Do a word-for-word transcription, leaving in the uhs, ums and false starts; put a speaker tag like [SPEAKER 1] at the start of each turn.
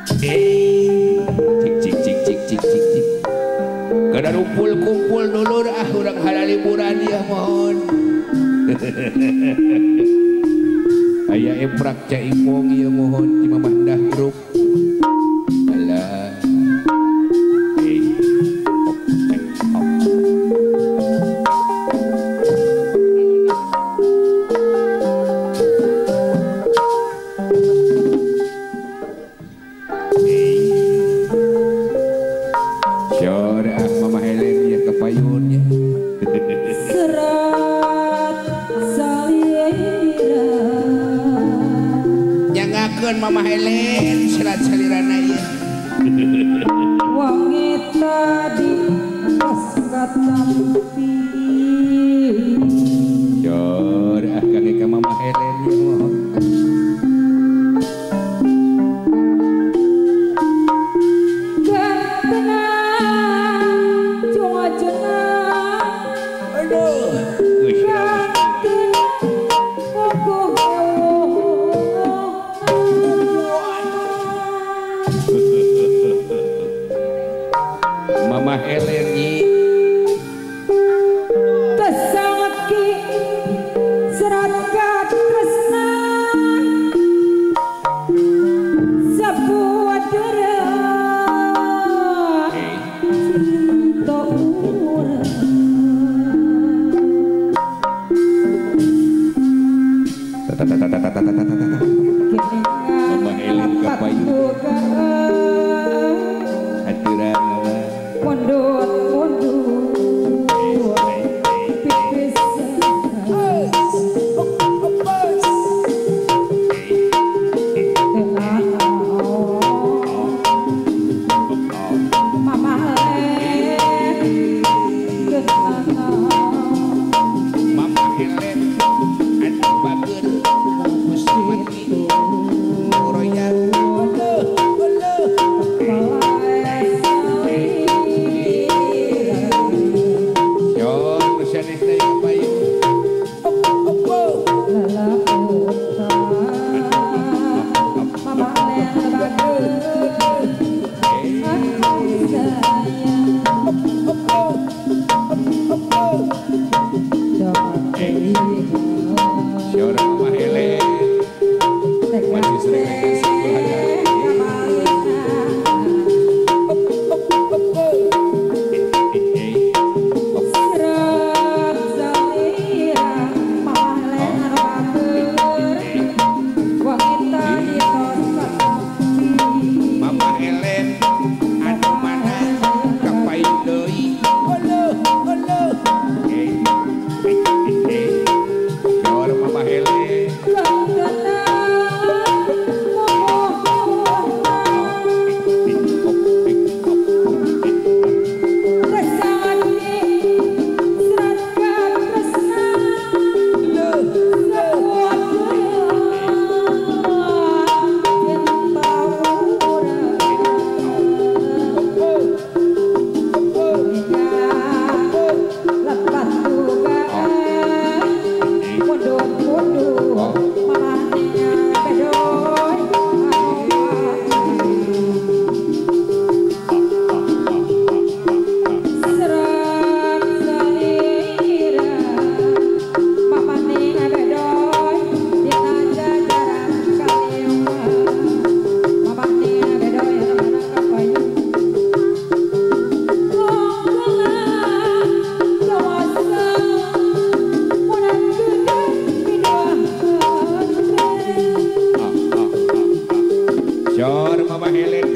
[SPEAKER 1] Eh, cik cik cik cik cik cik cik. Kada kumpul-kumpul dulu dah urang halal liburan ya mohon. Aya emprak cak imong ya mohon di mamah dah grup. Alah. Eh. Mama Helen serat salirana ieu
[SPEAKER 2] wangi tadi paskat nampi
[SPEAKER 1] jor ah kangge ka Mama Helen ya mohon
[SPEAKER 2] gantenang cuma jenang
[SPEAKER 1] aduh geus Mama Helen nyi
[SPEAKER 2] tesangki serat katresnan sebuah derang cinta urang
[SPEAKER 1] Mama Helen kapayu haturan
[SPEAKER 2] mondot mondot pipis Mama Helen
[SPEAKER 1] Mama Helen anu bager bungkus mati royal Allah Allah Yon sanes teh kapayu
[SPEAKER 2] Mama Helen bager
[SPEAKER 1] Yor Mama Helen masih sering main sikul hadiah Mama Helen anu mana kapayu deui Allah Allah eh eh Yor Mama Helen Yor Mama Helen